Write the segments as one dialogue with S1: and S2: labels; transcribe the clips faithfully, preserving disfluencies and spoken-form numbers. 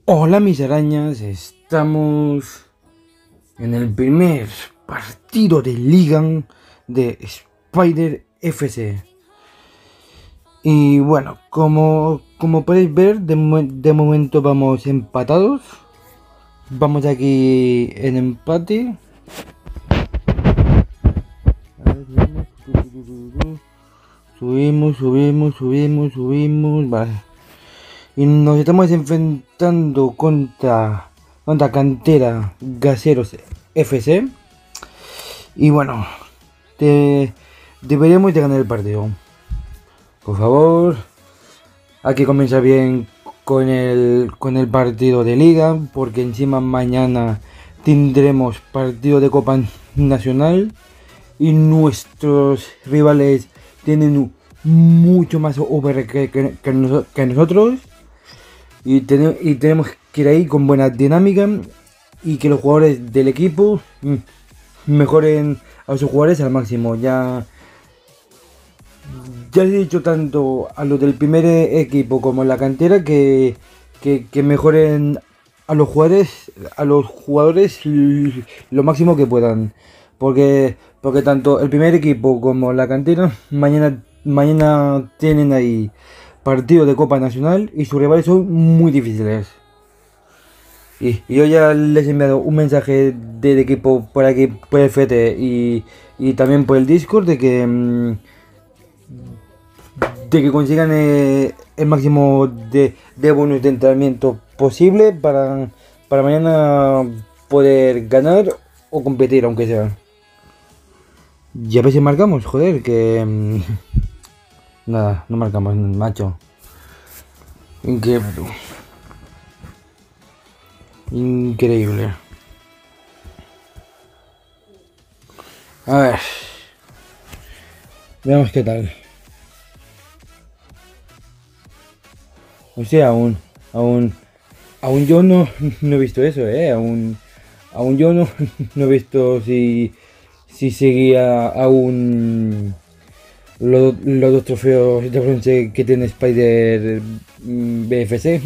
S1: Hola mis arañas, estamos en el primer partido de Liga de Spider F C. Y bueno, como, como podéis ver, de, de momento vamos empatados. Vamos aquí en empate. A ver, subimos, subimos, subimos, subimos, vale. Y nos estamos enfrentando contra, contra Cantera Gaseros F C. Y bueno, te, deberíamos de ganar el partido. Por favor, hay que comenzar bien con el, con el partido de liga, porque encima mañana tendremos partido de Copa Nacional y nuestros rivales tienen mucho más over que, que, que, nos, que nosotros. Y, ten, y tenemos que ir ahí con buena dinámica y que los jugadores del equipo mm, mejoren a sus jugadores al máximo. Ya, ya he dicho tanto a los del primer equipo como en la cantera que, que, que mejoren a los jugadores, a los jugadores lo máximo que puedan. Porque, porque tanto el primer equipo como la cantera mañana, mañana tienen ahí partido de Copa Nacional y sus rivales son muy difíciles. Y, y yo ya les he enviado un mensaje del equipo por aquí, por el F T y, y también por el Discord de que mmm, de que consigan eh, el máximo de, de bonus de entrenamiento posible para, para mañana poder ganar o competir, aunque sea. Ya ves si marcamos, joder, que... Mmm, nada, no marcamos, macho. Increíble. Increíble. A ver. Veamos qué tal. O sea, aún, aún, aún yo no, no he visto eso, eh. Aún, aún yo no, no he visto si, si seguía aún los, los dos trofeos de bronce que tiene Spider B F C.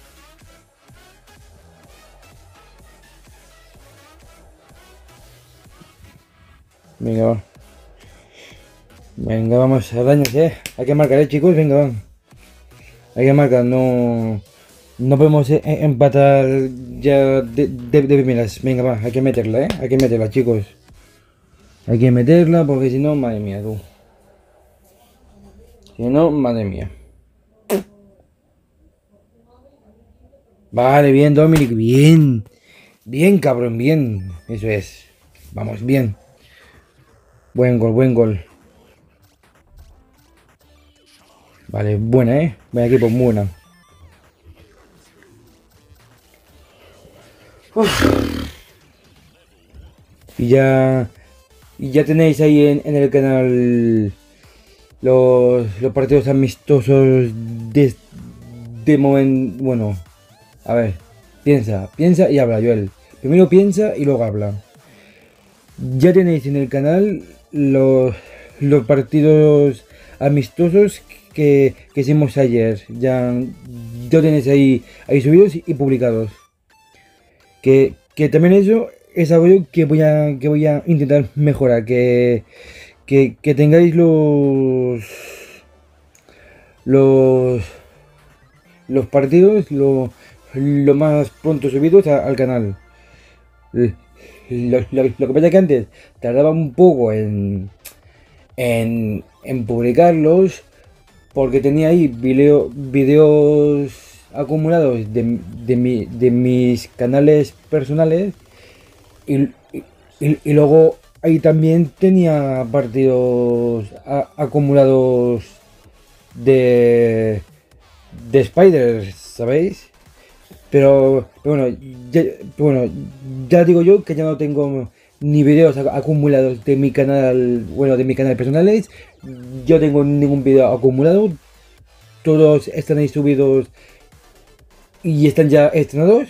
S1: Venga, va. Venga, vamos a daños, eh. Hay que marcar, eh, chicos. Venga, va. Hay que marcar, no. No podemos eh, empatar ya de, de, de primeras. Venga, va, hay que meterla, eh. Hay que meterla, chicos. Hay que meterla porque si no, madre mía, tú. Si no, madre mía. Vale, bien, Dominic, bien. Bien, cabrón, bien. Eso es. Vamos, bien. Buen gol, buen gol. Vale, buena, eh. Buen equipo, buena. Uf. Y ya. Y ya tenéis ahí en, en el canal los, los partidos amistosos de, de momento. Bueno, a ver. Piensa, piensa y habla, Joel. Primero piensa y luego habla. Ya tenéis en el canal los, los partidos amistosos que, que hicimos ayer. Ya, ya tenéis ahí, ahí subidos y publicados. Que, que también eso es algo que voy a, que voy a intentar mejorar. Que, que, que tengáis los, los, los partidos lo, lo más pronto subidos a, al canal. Lo, lo, lo que pasa es que antes tardaba un poco en, en, en publicarlos porque tenía ahí video, videos acumulados de, de, mi, de mis canales personales y, y, y luego ahí también tenía partidos a, acumulados de, de Spider, ¿sabéis? Pero, pero bueno, ya, bueno, ya digo yo que ya no tengo ni videos acumulados de mi canal, bueno, de mi canal personales. Yo tengo ningún video acumulado. Todos están ahí subidos y están ya estrenados.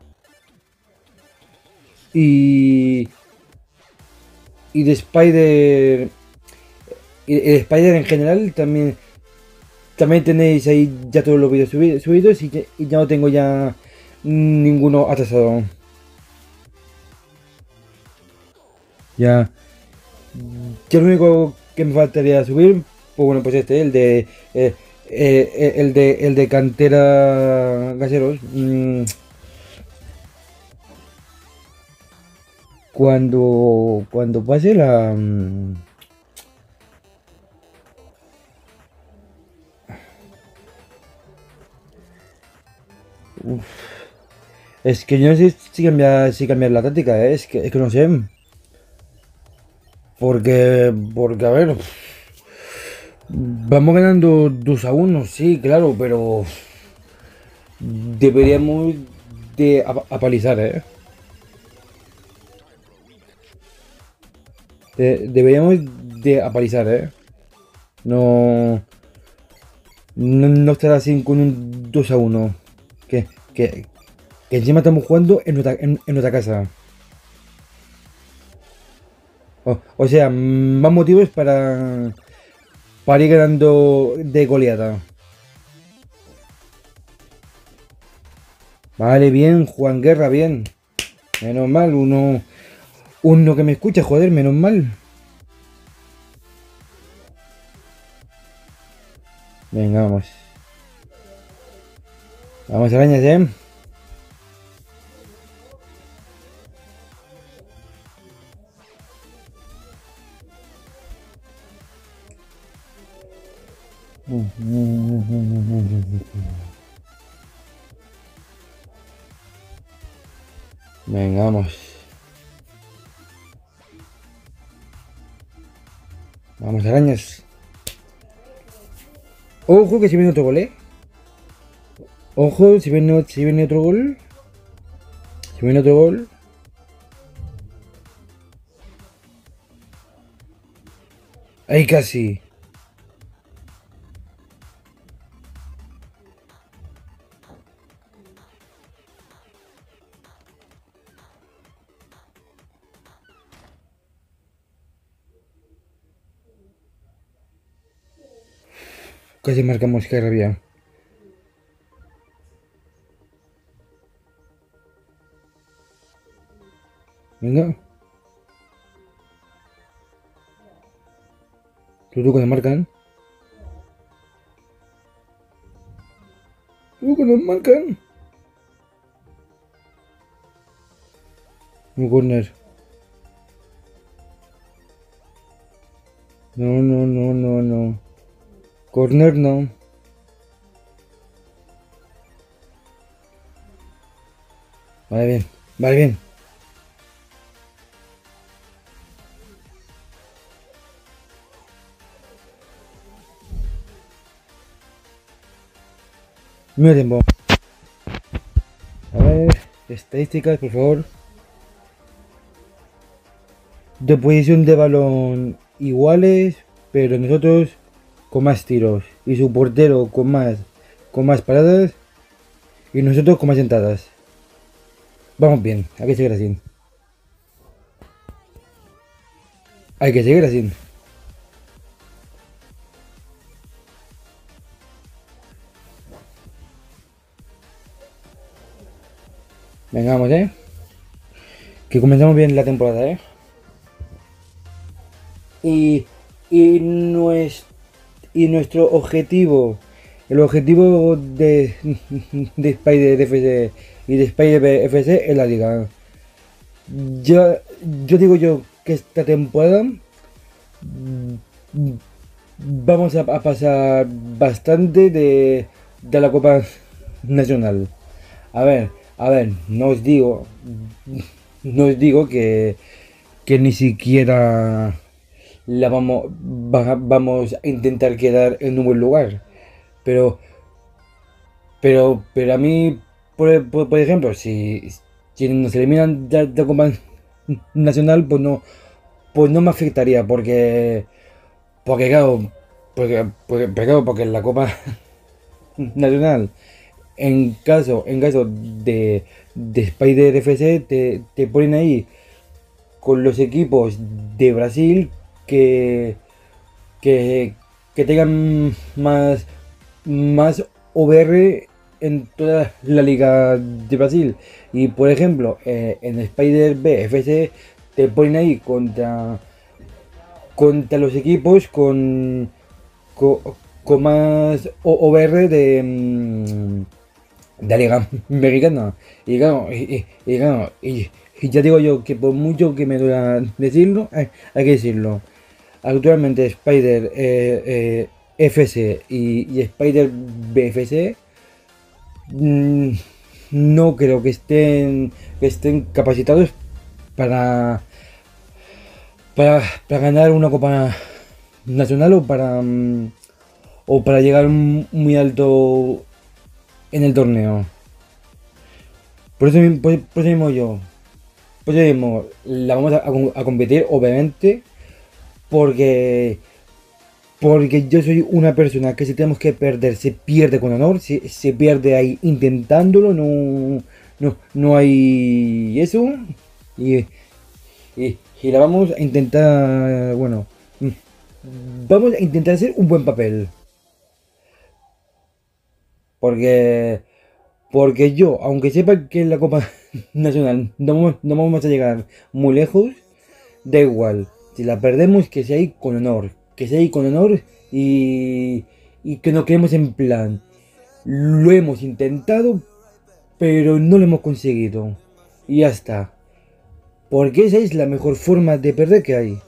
S1: Y, y de Spider, y de Spider en general también, también tenéis ahí ya todos los vídeos subidos y, y ya no tengo ya ninguno atrasado. Ya, yo lo único que me faltaría subir, pues bueno, pues este, el de, eh, eh, eh, el de, el de cantera gaseros. Mm, cuando, cuando pase la, mm, es que yo no sé si cambiar, si cambiar la táctica, ¿eh? Es que, es que no sé. Porque, porque a ver, vamos ganando dos a uno, sí, claro, pero deberíamos de ap- apalizar, ¿eh? De- deberíamos de apalizar, ¿eh? No, no, no estar así con un dos a uno. Que, que, que encima estamos jugando en nuestra, en, en nuestra casa. O, o sea, más motivos para, para ir ganando de goleada. Vale, bien, Juan Guerra, bien. Menos mal, uno, uno que me escucha, joder, menos mal. Venga, vamos. Vamos, arañas, ¿eh? Venga, vamos. Vamos, arañas. Ojo que si viene otro gol, ¿eh? Ojo, si viene, si viene otro gol. Si viene otro gol. Ahí casi. Casi marcamos, qué rabia. Venga. Tú que nos marcan. Tú que nos marcan. Un corner. No, no, no, no, no. Corner no. Vale, bien. Vale, bien. Medio tiempo. A ver. Estadísticas, por favor. De posición de balón iguales, pero nosotros con más tiros. Y su portero con más, con más paradas. Y nosotros con más entradas. Vamos bien, hay que seguir así. Hay que seguir así. Venga, vamos, eh. Que comenzamos bien la temporada, eh. Y, y, nues- y nuestro objetivo, el objetivo de, de Spider F C y de Spider F C es la liga. Yo, yo digo yo que esta temporada mm, vamos a, a pasar bastante de, de la Copa Nacional. A ver, a ver, no os digo, no os digo que, que ni siquiera la vamos, va- vamos a intentar quedar en un buen lugar. Pero, pero, pero a mí, por, por- por ejemplo, si, si nos eliminan de, de la Copa Nacional, pues no, pues no me afectaría, porque, porque claro, porque, porque, pero claro, porque en la Copa Nacional, en caso, en caso de, de Spider F C, te, te ponen ahí con los equipos de Brasil que, que, que tengan más, más O V R en toda la liga de Brasil. Y por ejemplo, eh, en Spider B F C te ponen ahí contra, contra los equipos con, con, con más O- OVR de, mm, de la liga americana. Y claro, y, y- y claro, y- y ya digo yo que por mucho que me duela decirlo, hay, hay que decirlo. Actualmente Spider eh, eh, F C y, y Spider B F C mm, no creo que estén, que estén capacitados para, para, para ganar una copa nacional o para, mm, o para llegar m- muy alto en el torneo. Por eso, mi- por, por eso mismo yo, por eso mismo la vamos a, a com- a competir, obviamente, porque porque yo soy una persona que si tenemos que perder, se pierde con honor, se, se pierde ahí intentándolo, no, no, no hay eso. Y, y, y la vamos a intentar, bueno, mm, vamos a intentar hacer un buen papel. Porque, porque yo, aunque sepa que en la Copa Nacional no, vamos- no vamos a llegar muy lejos, da igual. Si la perdemos, que sea ahí con honor. Que sea ahí con honor y, y que no quedemos en plan. Lo hemos intentado, pero no lo hemos conseguido. Y ya está. Porque esa es la mejor forma de perder que hay.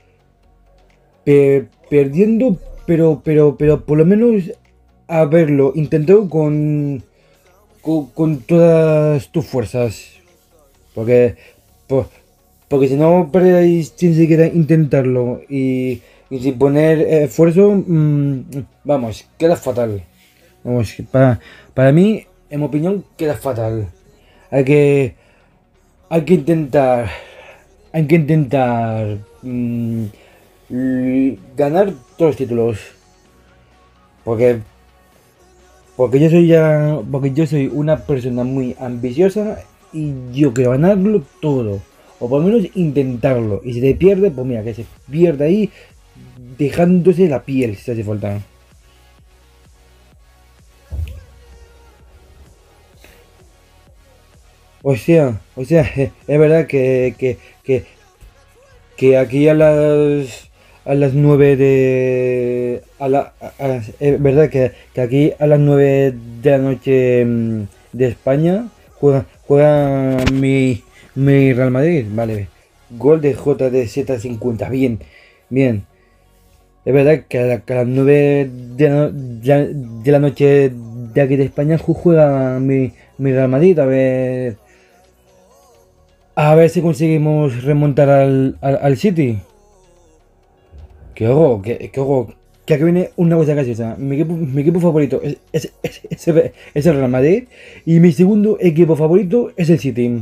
S1: Pe- perdiendo, pero, pero, pero por lo menos haberlo intentado con, con, con todas tus fuerzas. Porque, po- porque si no perdéis sin siquiera intentarlo y, y sin poner esfuerzo, mm, vamos, queda fatal. Vamos, para, para mí, en mi opinión, queda fatal. Hay que, hay que intentar, hay que intentar mm, l- ganar todos los títulos. Porque, porque yo soy ya, porque yo soy una persona muy ambiciosa y yo quiero ganarlo todo. O por lo menos intentarlo. Y si se pierde, pues mira, que se pierda ahí dejándose la piel si hace falta. O sea, o sea, es verdad que, que, que, que aquí a las a las nueve de a la a- a- es verdad que, que aquí a las nueve de la noche mm, de España juega, juega mi, mi Real Madrid, vale. Gol de J D Z cincuenta, bien, bien. Es verdad que a, la- que a las nueve de la, de la- de la noche de aquí de España ju- juega mi, mi Real Madrid, a ver a ver si conseguimos remontar al, al, al City. Que ojo, que, que ojo, que aquí viene una cosa graciosa. Mi equipo, mi equipo favorito es, es, es, es el es el Real Madrid y mi segundo equipo favorito es el City.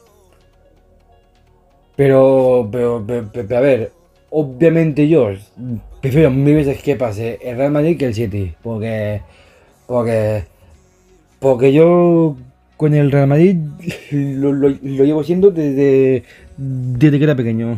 S1: Pero, pero, pero, pero, pero, a ver, obviamente yo prefiero mil veces que pase el Real Madrid que el City. Porque, porque, porque yo con el Real Madrid lo, lo, lo llevo siendo desde, desde que era pequeño.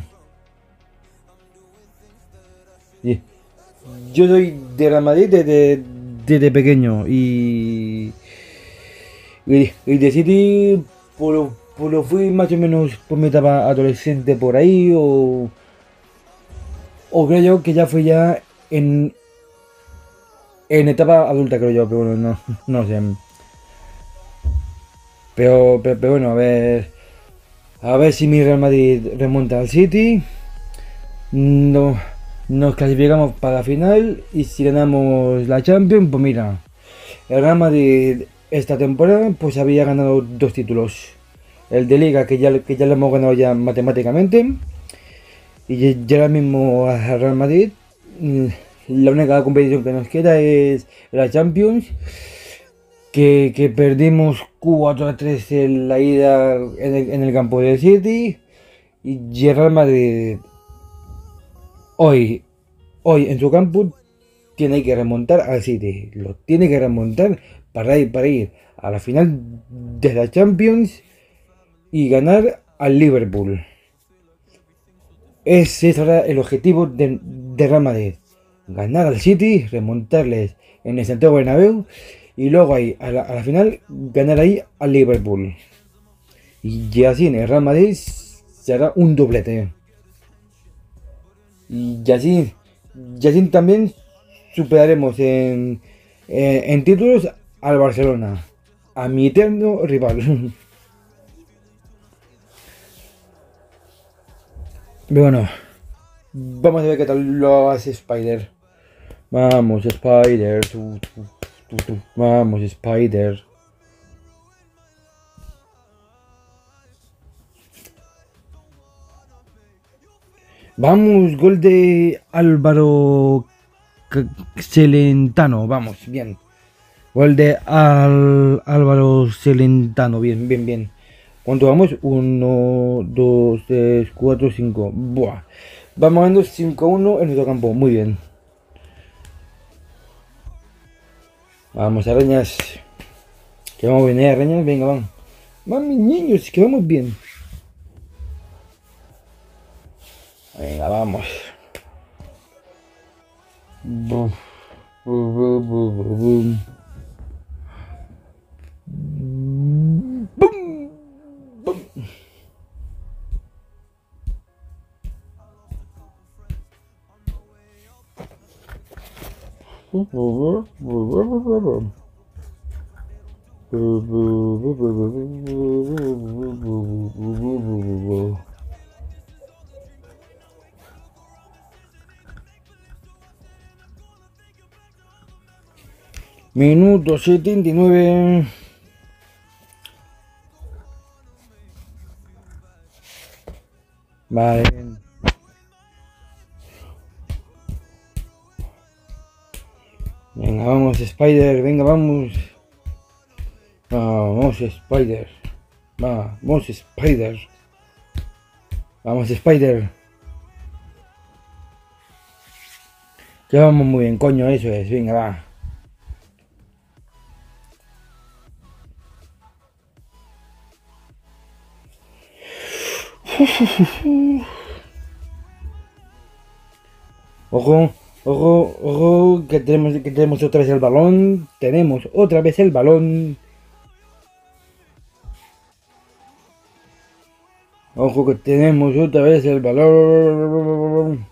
S1: Y yo soy de Real Madrid desde, desde pequeño y, y, y de City por, lo- por lo fui más o menos por mi etapa adolescente por ahí o, o creo yo que ya fui ya en, en etapa adulta creo yo, pero bueno, no, no sé. Pero, pero, pero bueno, a ver, a ver si mi Real Madrid remonta al City, no, nos clasificamos para la final y si ganamos la Champions, pues mira. El Real Madrid esta temporada pues había ganado dos títulos. El de Liga que ya, que ya lo hemos ganado ya matemáticamente. Y ya ya ahora mismo al Real Madrid mm, la única competición que nos queda es la Champions. Que, que perdimos cuatro a tres en la ida en el, en el campo del City. Y el Real Madrid hoy, hoy en su campo tiene que remontar al City. Lo tiene que remontar para ir, para ir a la final de la Champions y ganar al Liverpool. Ese será el objetivo de, de Real Madrid. Ganar al City, remontarles en el Santiago Bernabéu y luego ahí, a la, a la final, ganar ahí al Liverpool. Y ya así en el Real Madrid será un doblete. Y así, y así también superaremos en, en, en títulos al Barcelona, a mi eterno rival. Pero bueno, vamos a ver qué tal lo hace Spider. Vamos, Spider. Tu, tu, tu, tu. Vamos, Spider. Vamos, gol de Álvaro Celentano. Vamos, bien. Gol de Al Álvaro Celentano. Bien, bien, bien. ¿Cuánto vamos? uno, dos, tres, cuatro, cinco. Buah. Vamos ganando cinco a uno en nuestro campo. Muy bien. Vamos, arañas. Que vamos bien, ¿eh, arañas? Venga, van. Van mis niños, que vamos bien. Venga, vamos. Bum, bum, bum, bum, bum. Bum, bum. Minuto setenta y nueve. Vale. Venga, vamos, Spider. Venga, vamos. Vamos, Spider. Vamos, Spider. Vamos, Spider. Que vamos muy bien, coño, eso es. Venga, va. Ojo, ojo, ojo, que tenemos, que tenemos otra vez el balón. Tenemos otra vez el balón. Ojo que tenemos otra vez el balón.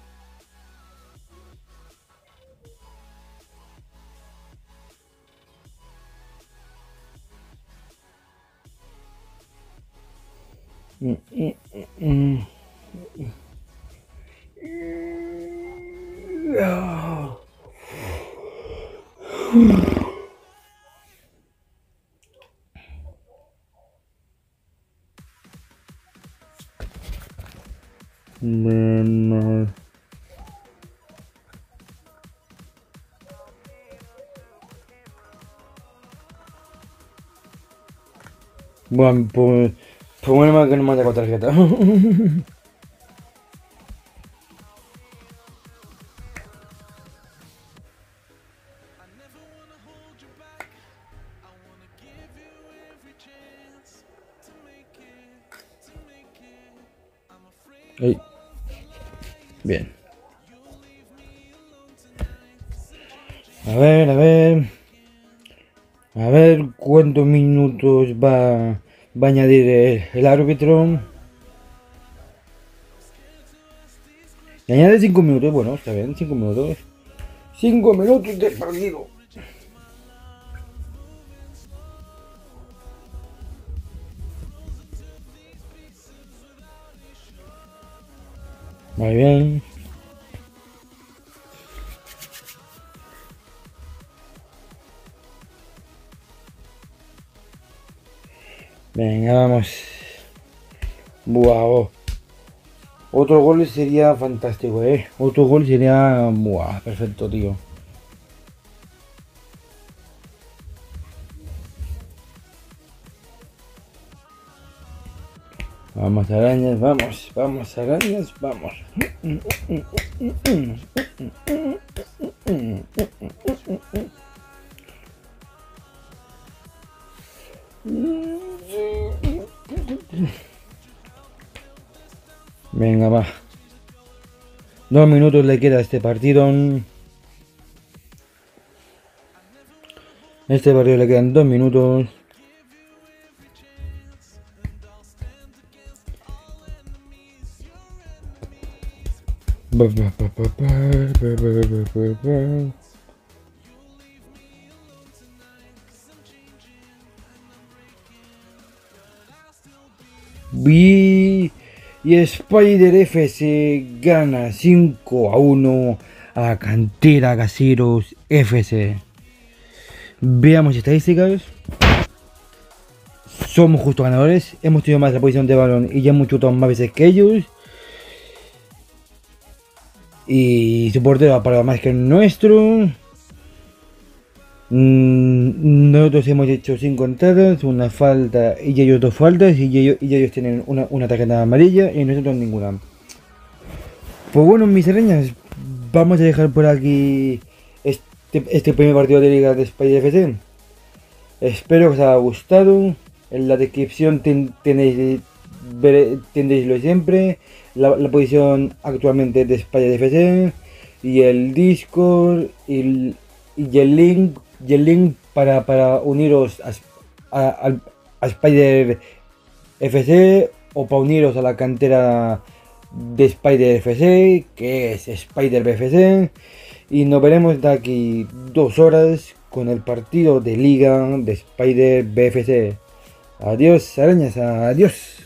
S1: Mm, mm, mm, mm. Bueno, bueno, pues, pues bueno, que no me ha sacado tarjeta. Ay. Bien. A ver, a ver. A ver cuántos minutos va, va a añadir el, el árbitro. Y añade cinco minutos. Bueno, está bien, cinco minutos. cinco minutos de partido. Muy bien. Venga, vamos. Buah. Otro gol sería fantástico, eh. Otro gol sería... Buah, perfecto, tío. Vamos, arañas, vamos. Vamos, arañas, vamos. Venga, va. Dos minutos le queda a este partido. este partido le quedan dos minutos. Y, y Spider F C gana cinco a uno a Cantera Caseros F C. Veamos estadísticas. Somos justo ganadores. Hemos tenido más la posición de balón y ya hemos chutado más veces que ellos. Y su portero ha parado más que el nuestro. Nosotros hemos hecho cinco entradas, una falta y ellos dos faltas, y ellos, y ellos tienen una, una tarjeta amarilla y nosotros ninguna. Pues bueno, mis arañas, vamos a dejar por aquí este, este primer partido de Liga de Spider F C. Espero que os haya gustado. En la descripción ten, tenéis, ver, tendréis lo de siempre, la, la posición actualmente de Spider F C y el Discord y el, y el link y el link para, para uniros a, a, a, a Spider F C o para uniros a la cantera de Spider F C, que es Spider B F C, y nos veremos de aquí dos horas con el partido de Liga de Spider B F C. Adiós, arañas, adiós.